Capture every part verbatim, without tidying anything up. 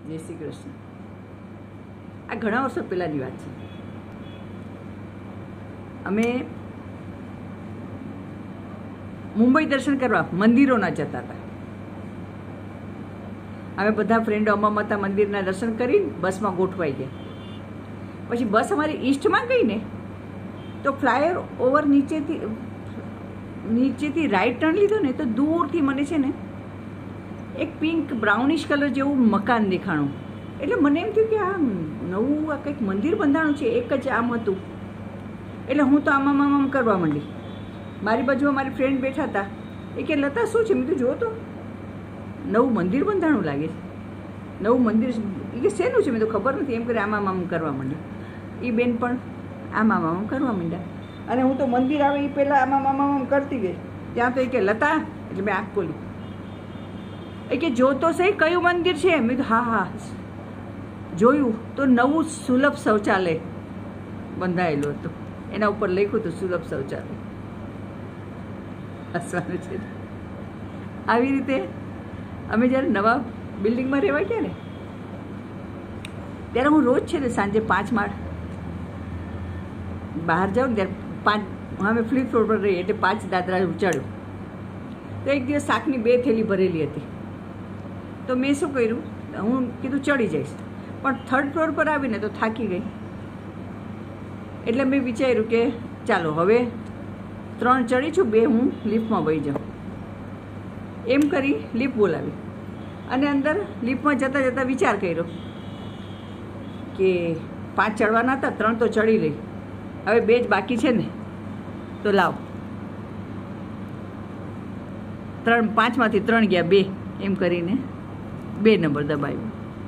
જય શ્રી કૃષ્ણ. આ ઘણા વર્ષો પહેલાંની વાત છે. અમે મુંબઈ દર્શન કરવા મંદિરોના જતા હતા. અમે બધા ફ્રેન્ડો અમામાતા મંદિરના દર્શન કરીને બસમાં ગોઠવાઈ ગયા. પછી બસ અમારી ઈસ્ટમાં ગઈ ને તો ફ્લાયર ઓવર નીચેથી નીચેથી રાઈટ ટર્ન લીધો ને તો દૂરથી મને છે ને એક પિંક બ્રાઉનિશ કલર જેવું મકાન દેખાણું. એટલે મને એમ થયું કે આ નવું આ કંઈક મંદિર બંધાણું છે. એક જ આમ હતું. એટલે હું તો આમ આમ આમ કરવા માંડી. મારી બાજુમાં મારી ફ્રેન્ડ બેઠા હતા. એ કે લતા શું છે? મેં તો જો તો નવું મંદિર બંધાણું લાગે છે. નવું મંદિર એ કે શેનું છે? મેં તો ખબર નથી. એમ કરી આમ આમ આમ કરવા માંડી. એ બેન પણ આમ આમ આમ કરવા માંડ્યા. અને હું તો મંદિર આવે એ પહેલાં આમ આમ આમ આમ કરતી ગઈ. ત્યાં તો એ કે લતા, એટલે મેં આંખ ખોલી. એ કે જો તો સહી કયું મંદિર છે? મેં તો હા હા જોયું તો નવું સુલભ શૌચાલય બંધાયેલું હતું. એના ઉપર લખ્યું હતું સુલભ શૌચાલય. હસવાનું છે. આવી રીતે અમે જ્યારે નવા બિલ્ડિંગમાં રહેવા ગયા ને ત્યારે હું રોજ છે ને સાંજે પાંચ માળ બહાર જાઉં ને ત્યારે પાંચ અમે ફ્લિપ ફ્લોર પર રહીએ એટલે પાંચ દાદરા ઉચાડ્યું. તો એક દિવસ શાકની બે થેલી ભરેલી હતી. તો મેં શું કર્યું, હું કીધું ચડી જઈશ, પણ થર્ડ ફ્લોર પર આવીને તો થાકી ગઈ. એટલે મેં વિચાર્યું કે ચાલો હવે ત્રણ ચડી છું, બે હું લિફ્ટમાં વહી જાઉં. એમ કરી લિફ્ટ બોલાવી અને અંદર લિફ્ટમાં જતાં જતાં વિચાર કર્યો કે પાંચ ચડવાના હતા, ત્રણ તો ચડી રહી, હવે બે જ બાકી છે ને, તો લાવ ત્રણ પાંચમાંથી ત્રણ ગયા, બે એમ કરીને બે નંબર દબાવ્યો.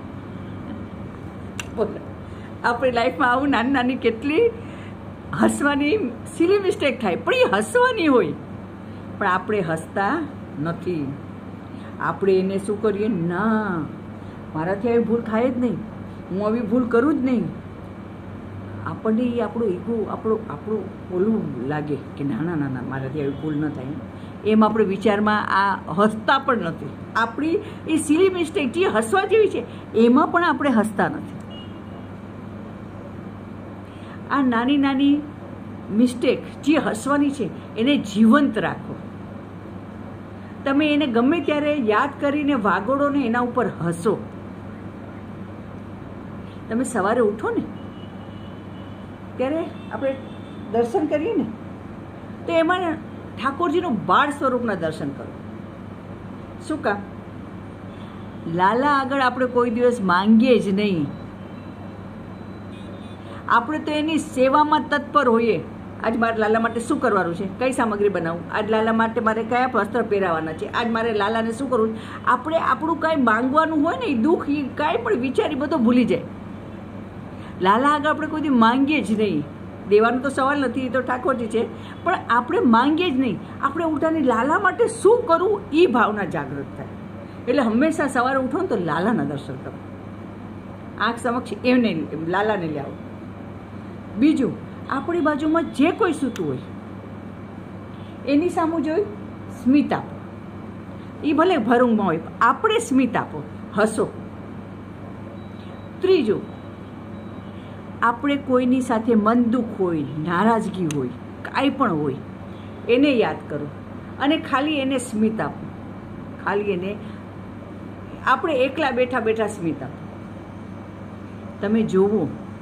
બોલો, આપણી લાઈફમાં આવું નાની નાની કેટલી હસવાની સિલી મિસ્ટેક થાય, પણ એ હસવાની હોય, પણ આપણે હસતા નથી. આપણે એને શું કરીએ, ના મારાથી આવી ભૂલ થાય જ નહીં, હું આવી ભૂલ કરું જ નહીં. આપણને એ આપણું ઈગો આપણું આપણું ઓલું લાગે કે ના ના ના ના મારાથી આવી ભૂલ ન થાય. એમ આપણે વિચારમાં આ હસતા પણ નથી. આપણી એ સિલી મિસ્ટેક જે હસવા જેવી છે એમાં પણ આપણે હસતા નથી. આ નાની નાની મિસ્ટેક જે હસવાની છે એને જીવંત રાખો. તમે એને ગમે ત્યારે યાદ કરીને વાગોડો ને એના ઉપર હસો. તમે સવારે ઉઠો ને ત્યારે આપણે દર્શન કરીએ ને તો એમાં ઠાકોરજીનું બાળ સ્વરૂપના દર્શન કરો. શું કામ? લાલા આગળ આપણે કોઈ દિવસ માંગીએ જ નહીં. આપણે તો એની સેવામાં તત્પર હોઈએ. આજ મારે લાલા માટે શું કરવાનું છે, કઈ સામગ્રી બનાવું, આજ લાલા માટે મારે કયા વસ્ત્ર પહેરાવાના છે, આજ મારે લાલાને શું કરવું. આપણે આપણું કાંઈ માંગવાનું હોય ને એ દુઃખ એ કાંઈ પણ વિચારી બધો ભૂલી જાય. લાલા આગળ આપણે કોઈ દી માંગીએ જ નહીં. દેવાનો તો સવાલ નથી, એ તો ઠાકોરજી છે, પણ આપણે માંગીએ જ નહીં. આપણે ઉઠાની લાલા માટે શું કરવું એ ભાવના જાગૃત થાય. એટલે હંમેશા સવારે ઉઠો ને તો લાલાના દર્શન કરો. આંખ સમક્ષ એમને લાલાને લાવો. બીજું, આપણી બાજુમાં જે કોઈ સૂતું હોય એની સામું જોઈ સ્મિત આપો. એ ભલે ભરૂંગમાં હોય, આપણે સ્મિત આપો, હસો. ત્રીજું, આપણે કોઈની સાથે મન દુઃખ હોય, નારાજગી હોય, કાંઈ પણ હોય એને યાદ કરો અને ખાલી એને સ્મિત આપો. ખાલી એને આપણે એકલા બેઠા બેઠા સ્મિત આપો. તમે જોવો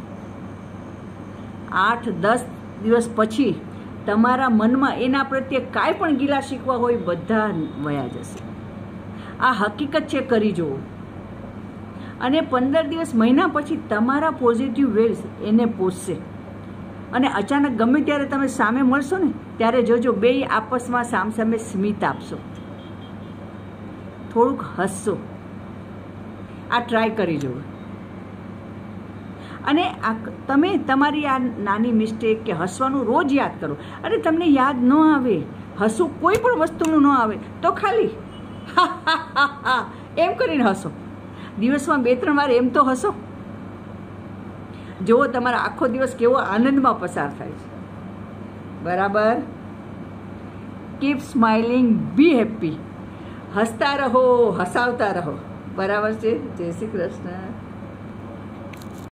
આઠ દસ દિવસ પછી તમારા મનમાં એના પ્રત્યે કાંઈ પણ ગીલા શીખવા હોય બધા વયા જશે. આ હકીકત છે, કરી જુઓ. અને પંદર દિવસ મહિના પછી તમારા પોઝિટિવ વેવ્સ એને પોષશે. અને અચાનક ગમે ત્યારે તમે સામે મળશો ને ત્યારે જોજો બે આપસમાં સામસામે સ્મિત આપશો, થોડુંક હસશો. આ ટ્રાય કરી જુઓ. અને આ તમે તમારી આ નાની મિસ્ટેક કે હસવાનું રોજ યાદ કરો. અને તમને યાદ ન આવે, હસવું કોઈ પણ વસ્તુનું ન આવે તો ખાલી હા હા હા હા એમ કરીને હસો. દિવસમાં બે ત્રણ વાર એમ તો હસો. જુઓ તમારો આખો દિવસ કેવો આનંદમાં પસાર થાય છે. બરાબર? Keep smiling, be happy. હસતા રહો, હસાવતા રહો. બરાબર છે. જય શ્રી કૃષ્ણ.